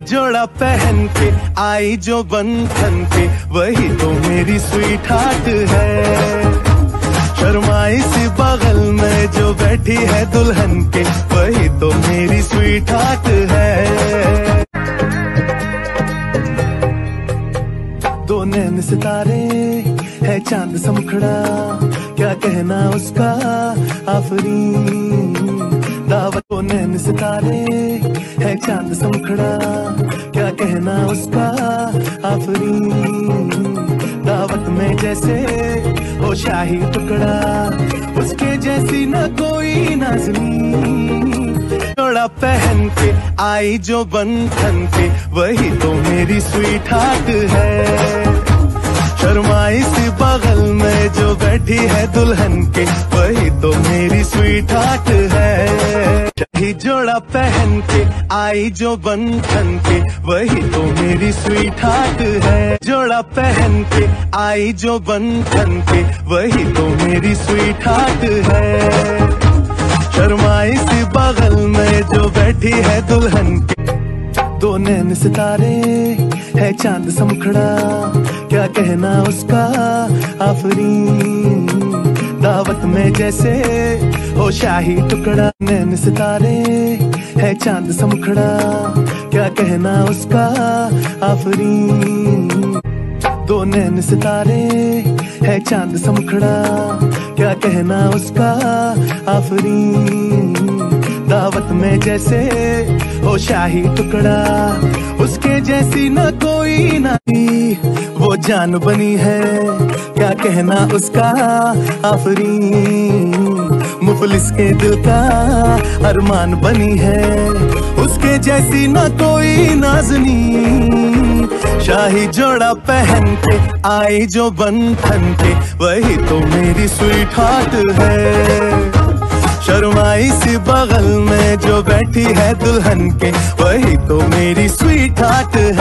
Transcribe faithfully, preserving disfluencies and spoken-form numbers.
जोड़ा पहन के आई जो बंधन पे, वही तो मेरी स्वीट हार्ट है। शर्माई सी बगल में जो बैठी है दुल्हन के, वही तो मेरी स्वीट हार्ट है। दो नैन सितारे है चांद सा मुखड़ा, क्या कहना उसका आफरीन। दावत दो नैन सितारे है चांद सा मुखड़ा, क्या कहना उसका आफरीन। दावत में जैसे हो शाही टुकड़ा, उसके जैसी न कोई नाज़नीन। जोड़ा पहन के आई जो बंधन पे, वही तो मेरी स्वीट हार्ट है। शर्माई सी बगल में जो बैठी है दुल्हन के, वही तो मेरी स्वीट हार्ट है। ही जोड़ा पहन के आई जो बंधन पे, वही तो मेरी स्वीट हार्ट है। जोड़ा पहन के आई जो बंधन पे, वही तो मेरी स्वीट हार्ट है। शर्माई सी बगल में जो बैठी है दुल्हन के, दो नैन सितारे है चांद सा मुखड़ा, क्या कहना उसका आफरीन। दावत में जैसे हो शाही टुकड़ा, नैन सितारे है चांद सा मुखड़ा, क्या कहना उसका आफरीन। दो नैन सितारे है चांद सा मुखड़ा, क्या कहना उसका आफरीन। दावत में जैसे हो शाही टुकड़ा, उसके जैसी न कोई नहीं, वो जान बनी है, क्या कहना उसका आफरीन। मुफलिस के दिल का अरमान बनी है, उसके जैसी न कोई नाज़नीन। शाही जोड़ा पहन के आई जो बंधन पे, वही तो मेरी स्वीट हार्ट है। शर्माई सी बगल में जो बैठी है दुल्हन के, वही तो मेरी स्वीट हार्ट है।